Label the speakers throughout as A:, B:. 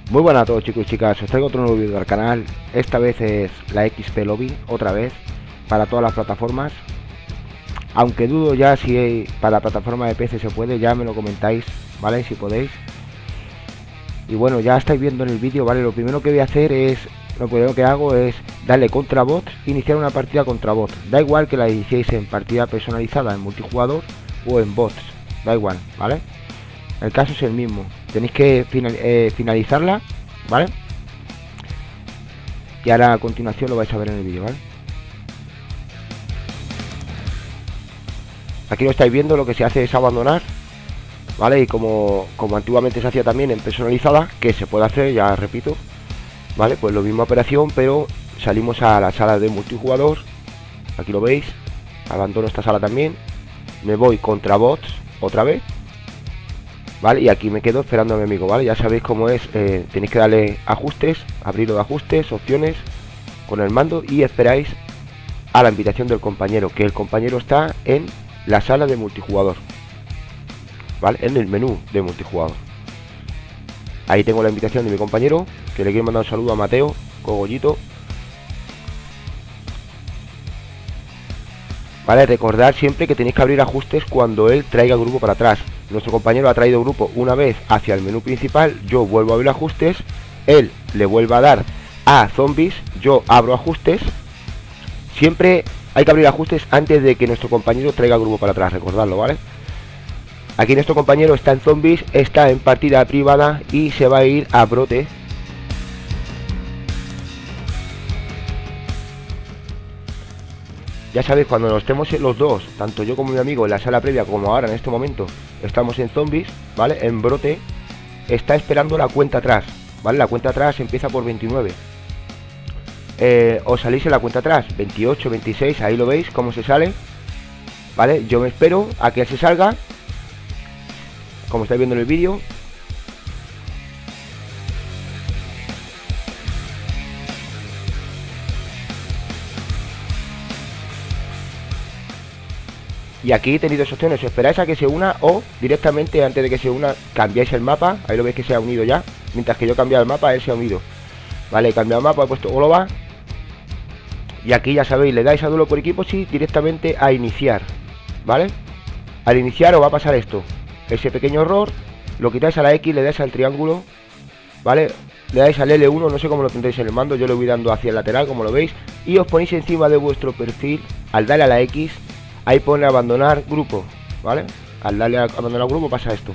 A: Muy buenas a todos, chicos y chicas, os traigo otro nuevo vídeo del canal. Esta vez es la XP Lobby, otra vez, para todas las plataformas. Aunque dudo ya si para la plataforma de PC se puede, ya me lo comentáis, ¿vale? Si podéis. Y bueno, ya estáis viendo en el vídeo, ¿vale? Lo primero que voy a hacer es, lo primero que hago es darle contra bot, iniciar una partida contra bot. Da igual que la iniciéis en partida personalizada, en multijugador o en bots, da igual, ¿vale? El caso es el mismo, tenéis que finalizarla, ¿vale? Y ahora a continuación lo vais a ver en el vídeo, ¿vale? Aquí lo estáis viendo, lo que se hace es abandonar, ¿vale? Y como antiguamente se hacía también en personalizada, que se puede hacer, ya repito, ¿vale? Pues lo misma operación, pero salimos a la sala de multijugador, aquí lo veis, abandono esta sala también, me voy contra bots otra vez, ¿vale? Y aquí me quedo esperando a mi amigo, ¿vale? Ya sabéis cómo es, tenéis que darle ajustes, abrirlo de ajustes, opciones, con el mando y esperáis a la invitación del compañero, que el compañero está en la sala de multijugador, ¿vale? En el menú de multijugador. Ahí tengo la invitación de mi compañero, que le quiero mandar un saludo a Mateo, Cogollito. Vale, recordad siempre que tenéis que abrir ajustes cuando él traiga el grupo para atrás. Nuestro compañero ha traído grupo una vez hacia el menú principal, yo vuelvo a abrir ajustes, él le vuelve a dar a zombies, yo abro ajustes. Siempre hay que abrir ajustes antes de que nuestro compañero traiga el grupo para atrás, recordadlo, ¿vale? Aquí nuestro compañero está en zombies, está en partida privada y se va a ir a brote. Ya sabéis, cuando nos estemos los dos, tanto yo como mi amigo, en la sala previa como ahora en este momento, estamos en zombies, ¿vale? En brote, está esperando la cuenta atrás, ¿vale? La cuenta atrás empieza por 29. Os salís en la cuenta atrás, 28, 26, ahí lo veis, cómo se sale, ¿vale? Yo me espero a que se salga, como estáis viendo en el vídeo. Y aquí tenéis dos opciones, os esperáis a que se una o directamente antes de que se una cambiáis el mapa. Ahí lo veis que se ha unido ya, mientras que yo he cambiado el mapa, él se ha unido. Vale, he cambiado el mapa, he puesto Global. Y aquí ya sabéis, le dais a duelo por equipos y directamente a iniciar, ¿vale? Al iniciar os va a pasar esto, ese pequeño error, lo quitáis a la X, le dais al triángulo, ¿vale? Le dais al L1, no sé cómo lo tendréis en el mando, yo lo voy dando hacia el lateral como lo veis. Y os ponéis encima de vuestro perfil, al darle a la X, ahí pone abandonar grupo, ¿vale? Al darle a abandonar grupo pasa esto,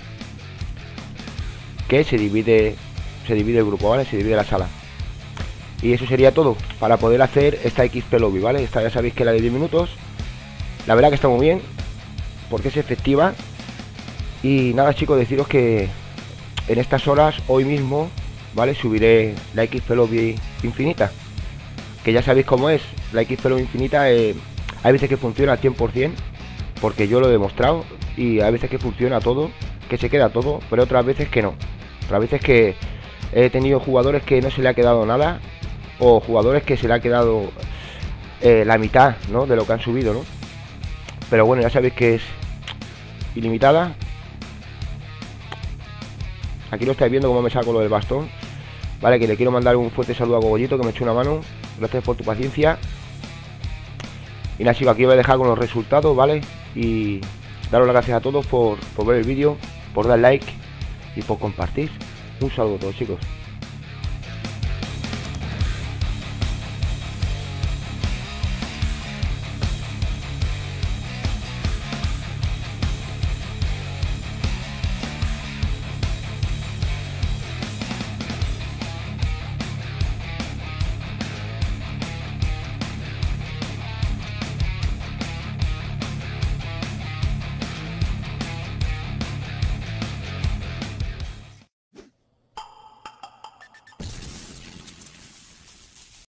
A: que se divide el grupo, ¿vale? Se divide la sala. Y eso sería todo para poder hacer esta XP Lobby, ¿vale? Esta ya sabéis que la de 10 minutos. La verdad que está muy bien, porque es efectiva. Y nada, chicos, deciros que en estas horas, hoy mismo, ¿vale? Subiré la XP Lobby infinita, que ya sabéis cómo es. La XP Lobby infinita, hay veces que funciona al 100%, porque yo lo he demostrado. Y hay veces que funciona todo, que se queda todo, pero otras veces que no. Otras veces que he tenido jugadores que no se le ha quedado nada, o jugadores que se le ha quedado la mitad, ¿no? De lo que han subido, ¿no? Pero bueno, ya sabéis que es ilimitada. Aquí lo estáis viendo cómo me saco lo del bastón, vale, que le quiero mandar un fuerte saludo a Cogollito, que me echó una mano. Gracias por tu paciencia. Y nada, chicos, aquí os voy a dejar con los resultados, ¿vale? Y daros las gracias a todos por ver el vídeo, por dar like y por compartir. Un saludo a todos, chicos.